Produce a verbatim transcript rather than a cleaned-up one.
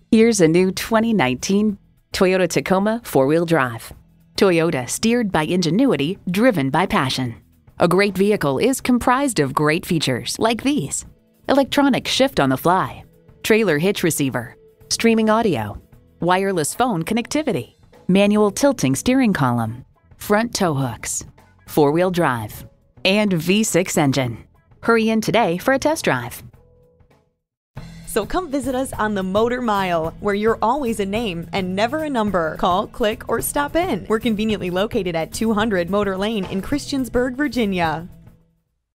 Here's a new twenty nineteen Toyota Tacoma four-wheel drive. Toyota, steered by ingenuity, driven by passion. A great vehicle is comprised of great features like these: electronic shift on the fly, trailer hitch receiver, streaming audio, wireless phone connectivity, manual tilting steering column, front tow hooks, four-wheel drive, and V six engine. Hurry in today for a test drive. So come visit us on the Motor Mile, where you're always a name and never a number. Call, click, or stop in. We're conveniently located at two hundred Motor Lane in Christiansburg, Virginia.